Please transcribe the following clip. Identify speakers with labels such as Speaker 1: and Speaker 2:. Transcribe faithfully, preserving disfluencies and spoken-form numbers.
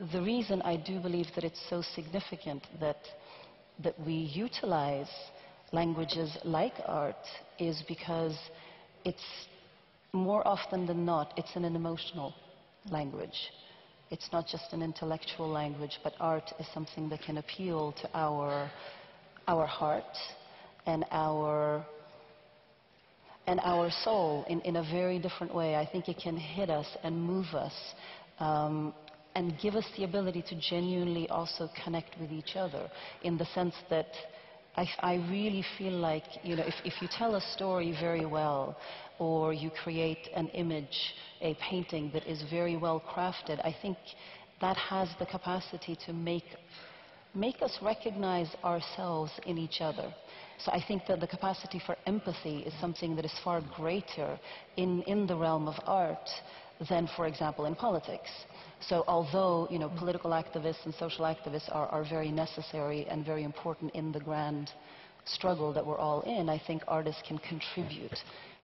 Speaker 1: the reason I do believe that it's so significant that, that we utilize languages like art is because it's, more often than not, it's an emotional language. It's not just an intellectual language, but art is something that can appeal to our, our heart and our, and our soul in, in a very different way. I think it can hit us and move us um, and give us the ability to genuinely also connect with each other, in the sense that I, I really feel like, you know, if, if you tell a story very well, or you create an image, a painting that is very well crafted, I think that has the capacity to make, make us recognize ourselves in each other. So I think that the capacity for empathy is something that is far greater in, in the realm of art than, for example, in politics. So although, you know, political activists and social activists are, are very necessary and very important in the grand struggle that we're all in, I think artists can contribute